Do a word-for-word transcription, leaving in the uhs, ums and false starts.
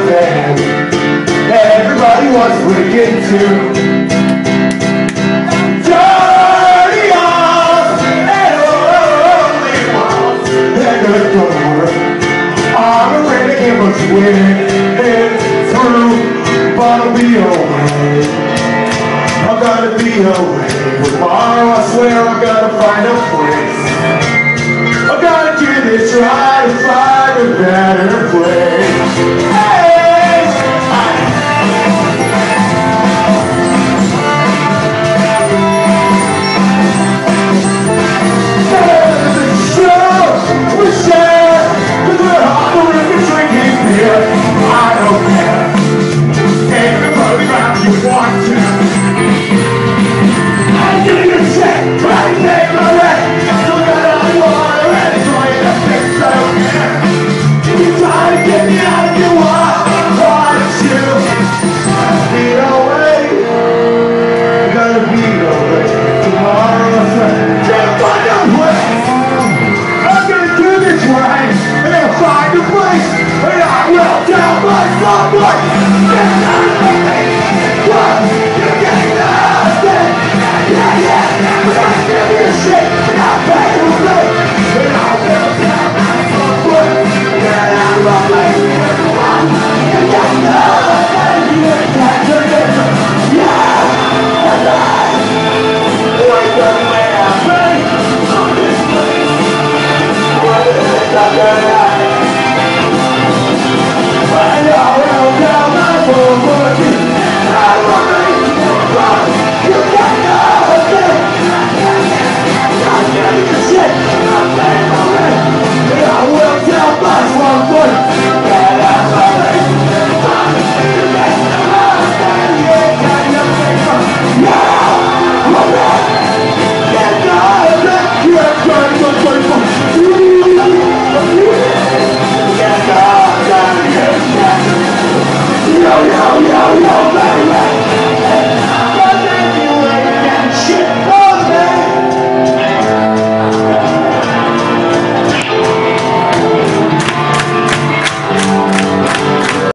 band. Everybody was breaking too. Dirty arms and only ones and the door. I'm a renegade, but winning it through. But I'll be away. I'm gonna be away. Tomorrow I swear I'm gonna find a place. I'm gonna give it a try to find a better place. Hey! Show, we share, 'cause we're hungry and drinking beer. I don't care. Everybody round you want to. I'm giving you shit, trying to take my rent. Still got all you want already, so I end up fixed, I don't care. If you try to get me out of your wall, why don't you? Be away, gotta be away. Tomorrow I say, can't find a way. I'm gonna do this right, and then find a place, and I will tell my slumlord. Get out of me! What? You're getting nothing! Yeah, yeah! But I give you shit, and I'll pay you late! And I will tell my slumlord. Get out of my way! You get nothing! You can't do this! Yeah! That's right! Wake up, man! On this place! What is it?